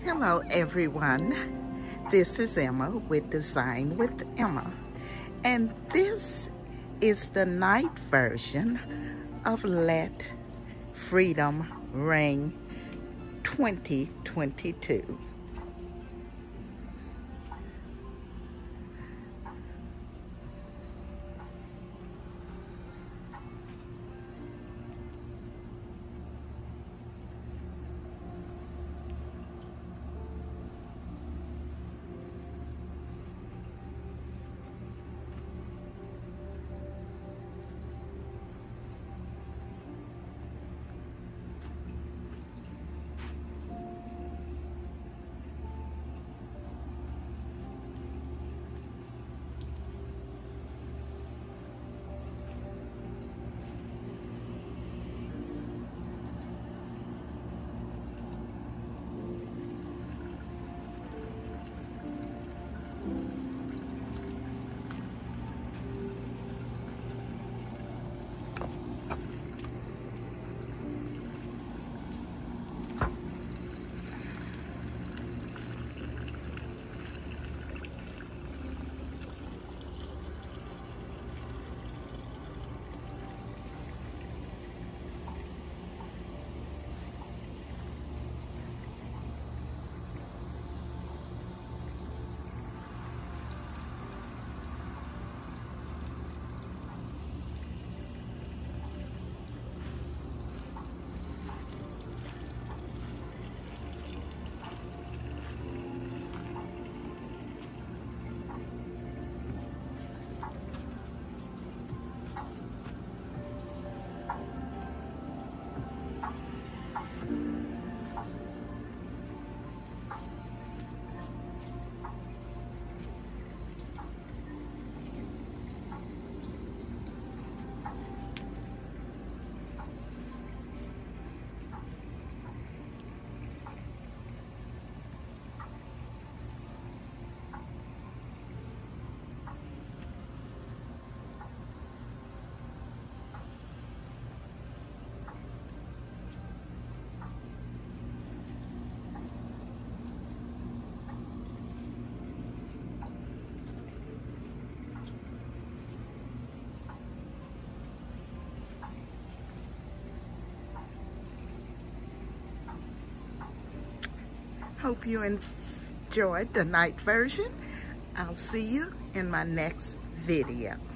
Hello everyone, this is Emma with Design with Emma, and this is the night version of Let Freedom Ring 2022. Hope you enjoyed the night version. I'll see you in my next video.